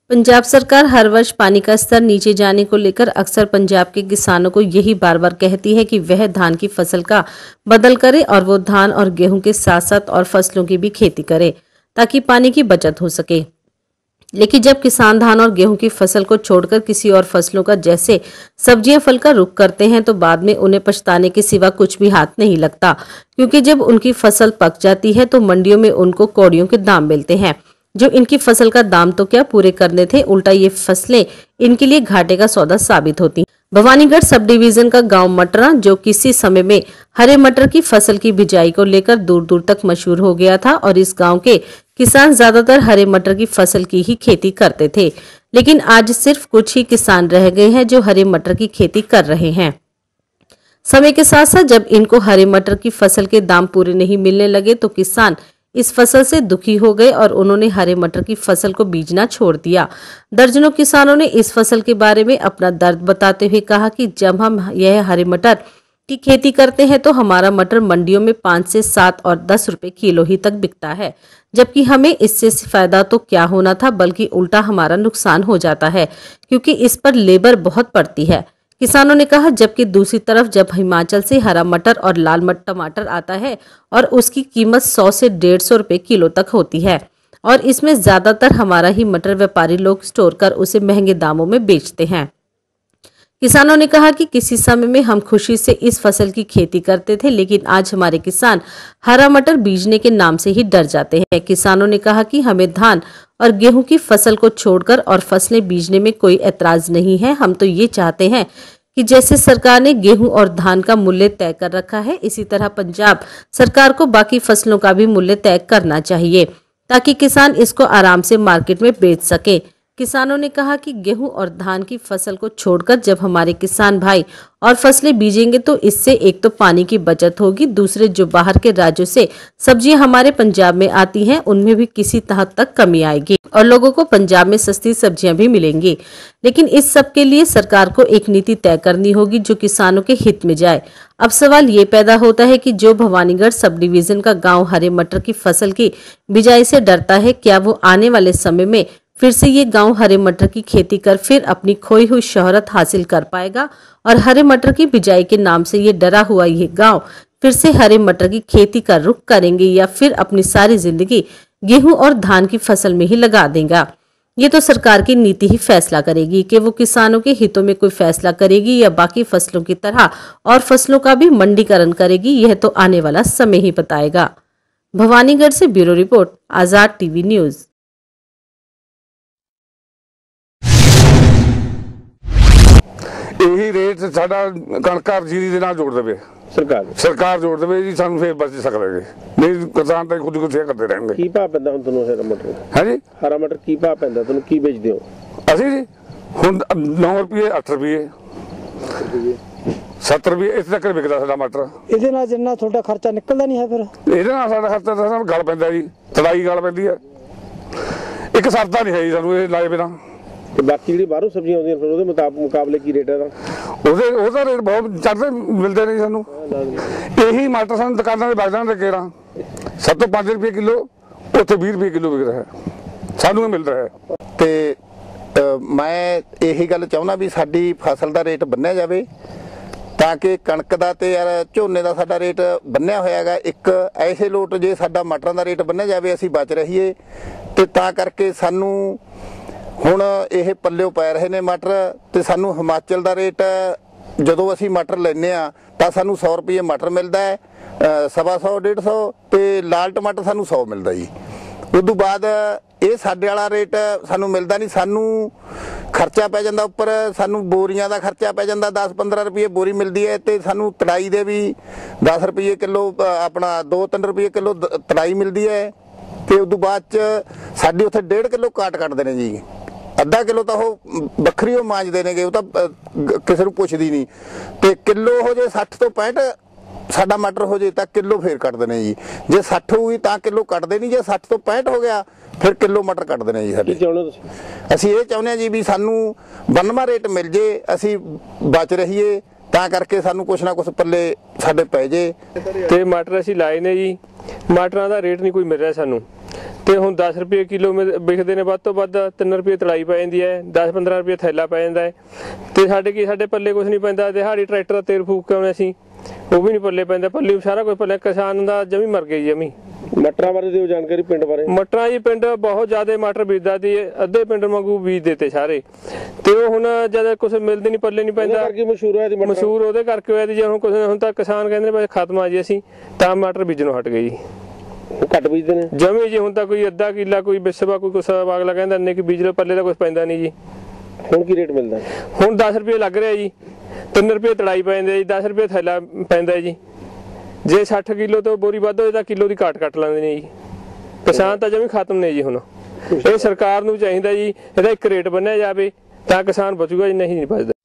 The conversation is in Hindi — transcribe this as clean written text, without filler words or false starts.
पंजाब सरकार हर वर्ष पानी का स्तर नीचे जाने को लेकर अक्सर पंजाब के किसानों को यही बार बार कहती है कि वह धान की फसल का बदल करे और वो धान और गेहूं के साथ साथ और फसलों की भी खेती करे ताकि पानी की बचत हो सके। लेकिन जब किसान धान और गेहूं की फसल को छोड़कर किसी और फसलों का जैसे सब्जियां फल का रुख करते हैं तो बाद में उन्हें पछताने के सिवा कुछ भी हाथ नहीं लगता, क्योंकि जब उनकी फसल पक जाती है तो मंडियों में उनको कौड़ियों के दाम मिलते हैं जो इनकी फसल का दाम तो क्या पूरे करने थे, उल्टा ये फसलें इनके लिए घाटे का सौदा साबित होती। भवानीगढ़ सब डिवीजन का गांव मटरा, जो किसी समय में हरे मटर की फसल की बिजाई को लेकर दूर दूर तक मशहूर हो गया था और इस गांव के किसान ज्यादातर हरे मटर की फसल की ही खेती करते थे, लेकिन आज सिर्फ कुछ ही किसान रह गए हैं जो हरे मटर की खेती कर रहे हैं। समय के साथ साथ जब इनको हरे मटर की फसल के दाम पूरे नहीं मिलने लगे तो किसान इस फसल से दुखी हो गए और उन्होंने हरे मटर की फसल को बीजना छोड़ दिया। दर्जनों किसानों ने इस फसल के बारे में अपना दर्द बताते हुए कहा कि जब हम यह हरे मटर की खेती करते हैं तो हमारा मटर मंडियों में 5 से 7 और 10 रुपए किलो ही तक बिकता है, जबकि हमें इससे फायदा तो क्या होना था बल्कि उल्टा हमारा नुकसान हो जाता है क्योंकि इस पर लेबर बहुत पड़ती है। किसानों ने कहा, जबकि दूसरी तरफ जब हिमाचल से हरा मटर और लाल टमाटर आता है और उसकी कीमत 100 से 150 रुपए किलो तक होती है और इसमें ज्यादातर हमारा ही मटर व्यापारी लोग स्टोर कर उसे महंगे दामों में बेचते हैं। किसानों ने कहा कि किसी समय में हम खुशी से इस फसल की खेती करते थे, लेकिन आज हमारे किसान हरा मटर बीजने के नाम से ही डर जाते हैं। किसानों ने कहा कि हमें धान और गेहूं की फसल को छोड़कर और फसलें बीजने में कोई ऐतराज नहीं है। हम तो ये चाहते हैं कि जैसे सरकार ने गेहूं और धान का मूल्य तय कर रखा है, इसी तरह पंजाब सरकार को बाकी फसलों का भी मूल्य तय करना चाहिए ताकि किसान इसको आराम से मार्केट में बेच सके। किसानों ने कहा कि गेहूं और धान की फसल को छोड़कर जब हमारे किसान भाई और फसलें बीजेंगे तो इससे एक तो पानी की बचत होगी, दूसरे जो बाहर के राज्यों से सब्जियां हमारे पंजाब में आती हैं उनमें भी किसी हद तक कमी आएगी और लोगों को पंजाब में सस्ती सब्जियां भी मिलेंगी। लेकिन इस सब के लिए सरकार को एक नीति तय करनी होगी जो किसानों के हित में जाए। अब सवाल ये पैदा होता है कि जो भवानीगढ़ सब डिवीजन का गाँव हरे मटर की फसल की बिजाई से डरता है, क्या वो आने वाले समय में फिर से ये गांव हरे मटर की खेती कर फिर अपनी खोई हुई शोहरत हासिल कर पाएगा और हरे मटर की बिजाई के नाम से ये डरा हुआ ये गांव फिर से हरे मटर की खेती का रुख करेंगे या फिर अपनी सारी जिंदगी गेहूं और धान की फसल में ही लगा देगा। ये तो सरकार की नीति ही फैसला करेगी कि वो किसानों के हितों में कोई फैसला करेगी या बाकी फसलों की तरह और फसलों का भी मंडीकरण करेगी, यह तो आने वाला समय ही बताएगा। भवानीगढ़ से bureau report, Azad TV news. यही रेट साडा कणक जीरी दे नाल जोड़ देवे सरकार जोड़ देवे जी, सानू फिर बच सकदे जी, नहीं किसान तो खुद को सेह करते रहेंगे। की भाव पैंदा हुण तुहानू हरा मटर? हां जी, हरा मटर की भाव पैंदा तुहानू, की बेचदे हो? ਅਸੀਂ ਜੀ ਹੁਣ 9 ਰੁਪਏ 8 ਰੁਪਏ 7 ਰੁਪਏ ਇਸ ਤੱਕ ਵਿਕਦਾ ਸਾਡਾ ਮਟਰ। ਇਹਦੇ ਨਾਲ ਜਿੰਨਾ ਤੁਹਾਡਾ ਖਰਚਾ ਨਿਕਲਦਾ ਨਹੀਂ ਹੈ, ਫਿਰ ਇਹਦੇ ਨਾਲ ਸਾਡਾ ਖਰਚਾ ਤਾਂ ਸਾਨੂੰ ਗਲ ਪੈਂਦਾ ਜੀ, ਤੜਾਈ ਗਲ ਪੈਂਦੀ ਹੈ, ਇੱਕ ਸਰਦਾ ਨਹੀਂ ਹੈ ਜੀ ਸਾਨੂੰ ਇਹ ਲਾਏ ਬਿਨਾਂ। ਤੇ ਬਾਕੀ ਜਿਹੜੀ ਬਾਹਰੋਂ ਸਬਜ਼ੀਆਂ ਆਉਂਦੀਆਂ ਫਿਰ ਉਹਦੇ ਮੁਕਾਬਲੇ ਕੀ ਰੇਟ ਹੈ ਦਾ? ਉਹਦਾ ਰੇਟ ਬਹੁਤ ਚੜ੍ਹਦੇ ਮਿਲਦੇ ਨੇ ਸਾਨੂੰ। ਇਹੀ ਮਟਰ ਸਾਨੂੰ ਦੁਕਾਨਾਂ ਦੇ ਵਗਦਾਂ ਦੇ ਕੇਰਾਂ 7 ਤੋਂ 5 ਰੁਪਏ ਕਿਲੋ, ਉੱਥੇ 20 ਰੁਪਏ ਕਿਲੋ ਵਿਕ ਰਿਹਾ ਹੈ, ਸਾਨੂੰ ਇਹ ਮਿਲ ਰਿਹਾ ਹੈ। ਤੇ ਮੈਂ ਇਹੀ ਗੱਲ ਚਾਹੁੰਦਾ ਵੀ ਸਾਡੀ ਫਸਲ ਦਾ ਰੇਟ ਬੰਨਿਆ ਜਾਵੇ ਤਾਂ ਕਿ ਕਣਕ ਦਾ ਤੇ ਯਾਰ ਝੋਨੇ ਦਾ ਸਾਡਾ ਰੇਟ ਬੰਨਿਆ ਹੋਇਆ ਹੈਗਾ। ਇੱਕ ਐਸੇ ਲੋਟ ਜੇ ਸਾਡਾ ਮਟਰਾਂ ਦਾ ਰੇਟ ਬੰਨਿਆ ਜਾਵੇ ਅਸੀਂ ਬਚ ਰਹੀਏ, ਤੇ ਤਾਂ ਕਰਕੇ ਸਾਨੂੰ ਹੁਣ ਇਹ ਪੱਲਿਓ ਪੈ ਰਹੇ ਨੇ ਮਟਰ। ਤੇ ਸਾਨੂੰ ਹਿਮਾਚਲ ਦਾ ਰੇਟ ਜਦੋਂ ਅਸੀਂ ਮਟਰ ਲੈਂਦੇ ਆ ਤਾਂ ਸਾਨੂੰ 100 ਰੁਪਏ ਮਟਰ ਮਿਲਦਾ ਹੈ, 125 150, ਤੇ ਲਾਲ ਟਮਾਟਰ ਸਾਨੂੰ 100 ਮਿਲਦਾ ਜੀ। ਉਦੋਂ ਬਾਅਦ ਇਹ ਸਾਡੇ ਵਾਲਾ ਰੇਟ ਸਾਨੂੰ ਮਿਲਦਾ ਨਹੀਂ, ਸਾਨੂੰ ਖਰਚਾ ਪੈ ਜਾਂਦਾ ਉੱਪਰ, ਸਾਨੂੰ ਬੋਰੀਆਂ ਦਾ ਖਰਚਾ ਪੈ ਜਾਂਦਾ 10-15 ਰੁਪਏ ਬੋਰੀ ਮਿਲਦੀ ਹੈ, ਤੇ ਸਾਨੂੰ ਤੜਾਈ ਦੇ ਵੀ 10 ਰੁਪਏ ਕਿਲੋ ਆਪਣਾ 2-3 ਰੁਪਏ ਕਿਲੋ ਤੜਾਈ ਮਿਲਦੀ ਹੈ। ਤੇ ਉਦੋਂ ਬਾਅਦ ਚ ਸਾਡੇ ਉੱਥੇ 1.5 ਕਿਲੋ ਕਾਟ ਕੱਟਦੇ ਨੇ ਜੀ, ਅੱਧਾ ਕਿਲੋ ਤਾਂ ਉਹ ਵੱਖਰੀ ਉਹ ਮਾਂਜਦੇ ਨੇਗੇ, ਉਹ ਤਾਂ ਕਿਸੇ ਨੂੰ ਪੁੱਛਦੀ ਨਹੀਂ। ਤੇ ਕਿਲੋ ਹੋ ਜੇ 60 ਤੋਂ 65 ਸਾਡਾ ਮਟਰ ਹੋ ਜੇ ਤਾਂ ਕਿਲੋ ਫੇਰ ਕੱਟਦੇ ਨੇ ਜੀ, ਜੇ 60 ਹੋਈ ਤਾਂ ਕਿਲੋ ਕੱਟਦੇ ਨਹੀਂ, ਜੇ 60 ਤੋਂ 65 ਹੋ ਗਿਆ ਫਿਰ ਕਿਲੋ ਮਟਰ ਕੱਟਦੇ ਨੇ ਜੀ ਸਾਡੇ। ਅਸੀਂ ਇਹ ਚਾਹੁੰਦੇ ਹਾਂ ਜੀ ਵੀ ਸਾਨੂੰ ਬੰਨਵਾ ਰੇਟ ਮਿਲ ਜੇ, ਅਸੀਂ ਬਚ ਰਹੀਏ, ਤਾਂ ਕਰਕੇ ਸਾਨੂੰ ਕੁਛ ਨਾ ਕੁਛ ਪੱਲੇ ਸਾਡੇ ਪੈ ਜੇ। ਤੇ ਮਟਰ ਅਸੀਂ ਲਾਏ ਨੇ ਜੀ, ਮਟਰਾਂ ਦਾ ਰੇਟ ਨਹੀਂ ਕੋਈ ਮਿਲ ਰਿਹਾ ਸਾਨੂੰ, ਤੇ ਹੁਣ 10 ਰੁਪਏ ਕਿਲੋ ਵਿਕਦੇ ਨੇ, ਵੱਧ ਤੋਂ ਵੱਧ 3 ਰੁਪਏ ਤੜਾਈ ਪੈ ਜਾਂਦੀ ਹੈ, 10-15 ਰੁਪਏ ਥੈਲਾ ਪੈ ਜਾਂਦਾ ਹੈ। ਤੇ ਸਾਡੇ ਪੱਲੇ ਕੁਝ ਨਹੀਂ ਪੈਂਦਾ, ਦਿਹਾੜੀ ਟਰੈਕਟਰ ਦਾ ਤੇਲ ਫੂਕ ਕੇ ਆਉਣੇ ਅਸੀਂ, ਉਹ ਵੀ ਨਹੀਂ ਪੱਲੇ ਪੈਂਦਾ, ਪੱਲੇ ਸਾਰਾ ਕੁਝ ਪੱਲੇ, ਕਿਸਾਨ ਦਾ ਜਮੀ ਮਰ ਗਈ ਜਮੀ। ਮਟਰਾਂ ਬਾਰੇ ਦਿਓ ਜਾਣਕਾਰੀ, ਪਿੰਡ ਬਾਰੇ। ਮਟਰਾਂ ਜੀ ਪਿੰਡ ਬਹੁਤ ਜ਼ਿਆਦਾ ਮਟਰ ਬੀਜਦਾ ਸੀ, ਅੱਧੇ ਪਿੰਡ ਵਾਂਗੂ ਬੀਜ ਦਿੱਤੇ ਸਾਰੇ, ਤੇ ਉਹ ਹੁਣ ਜਦ ਕੁਝ ਮਿਲਦੇ ਨਹੀਂ, ਪੱਲੇ ਨਹੀਂ ਪੈਂਦਾ। ਮਸ਼ਹੂਰ ਉਹਦੇ ਕਰਕੇ ਹੋਇਆ ਜੀ। ਹੁਣ ਤਾਂ ਕਿਸਾਨ ਕਹਿੰਦੇ ਨੇ ਖਤਮ ਆ ਜੀ, ਅਸੀਂ ਤਾਂ ਮਟਰ ਬੀਜਣੋਂ ਹਟ ਗਏ ਜੀ, ਘੱਟ ਬੀਜਦੇ ਨੇ ਜਮੀ ਜੀ। ਹੁਣ ਤਾਂ ਕੋਈ ਅੱਧਾ ਕਿੱਲਾ, ਕੋਈ ਵਿਸਵਾ, ਕੋਈ ਕੁਛ, ਅਗਲਾ ਕਹਿੰਦਾ ਇੰਨੇ ਕਿ ਬੀਜ ਲਓ, ਪੱਲੇ ਦਾ ਕੁਝ ਪੈਂਦਾ ਨਹੀਂ ਜੀ। ਹੁਣ ਕੀ ਰੇਟ ਮਿਲਦਾ? ਹੁਣ 10 ਰੁਪਏ ਲੱਗ ਰਿਹਾ ਜੀ, 3 ਰੁਪਏ ਤੜਾਈ ਪੈ ਜਾਂਦੇ ਜੀ, 10 ਰੁਪਏ ਥੈਲਾ ਪੈਂਦਾ ਜੀ। ਜੇ 60 ਕਿਲੋ ਤੋਂ ਬੋਰੀ ਵੱਧ ਹੋਏ ਤਾਂ ਕਿਲੋ ਦੀ ਘਾਟ ਕੱਟ ਲੈਂਦੇ ਨੇ ਜੀ। ਕਿਸਾਨ ਤਾਂ ਜਮੀ ਖਤਮ ਨੇ ਜੀ। ਹੁਣ ਇਹ ਸਰਕਾਰ ਨੂੰ ਚਾਹੀਦਾ ਜੀ, ਇਹਦਾ ਇੱਕ ਰੇਟ ਬੰਨਿਆ ਜਾਵੇ ਤਾਂ ਕਿਸਾਨ ਬਚੂਗਾ ਜੀ, ਨਹੀਂ ਬਚਦਾ।